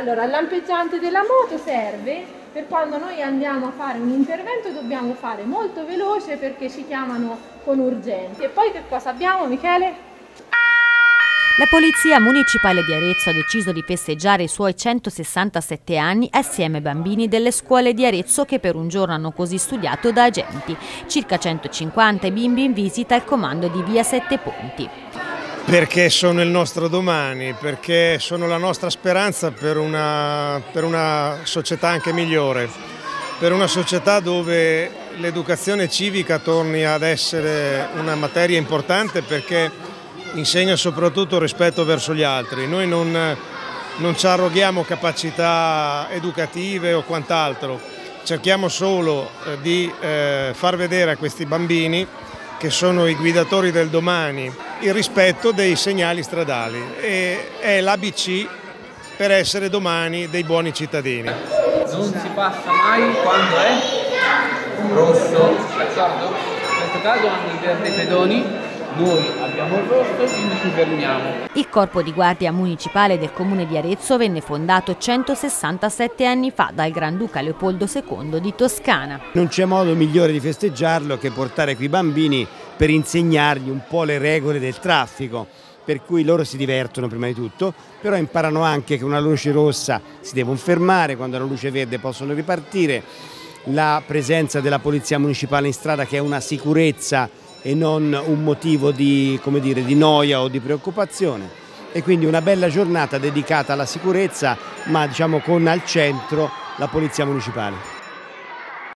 Allora, il lampeggiante della moto serve per quando noi andiamo a fare un intervento e dobbiamo fare molto veloce perché ci chiamano con urgenza. E poi che cosa abbiamo, Michele? La Polizia Municipale di Arezzo ha deciso di festeggiare i suoi 167 anni assieme ai bambini delle scuole di Arezzo che per un giorno hanno così studiato da agenti. Circa 150 bimbi in visita al comando di Via Sette Ponti. Perché sono il nostro domani, perché sono la nostra speranza per una società anche migliore, per una società dove l'educazione civica torni ad essere una materia importante perché insegna soprattutto rispetto verso gli altri. Noi non ci arroghiamo capacità educative o quant'altro, cerchiamo solo di far vedere a questi bambini, che sono i guidatori del domani, il rispetto dei segnali stradali e è l'ABC per essere domani dei buoni cittadini. Non si passa mai quando è rosso, d'accordo? In questo caso hanno i verde pedoni, noi abbiamo il rosso, quindi ci fermiamo. Il Corpo di Guardia Municipale del Comune di Arezzo venne fondato 167 anni fa dal Granduca Leopoldo II di Toscana. Non c'è modo migliore di festeggiarlo che portare qui i bambini per insegnargli un po' le regole del traffico, per cui loro si divertono prima di tutto, però imparano anche che una luce rossa si devono fermare, quando è una luce verde possono ripartire, la presenza della Polizia Municipale in strada che è una sicurezza e non un motivo di, come dire, di noia o di preoccupazione, e quindi una bella giornata dedicata alla sicurezza, ma diciamo con al centro la Polizia Municipale.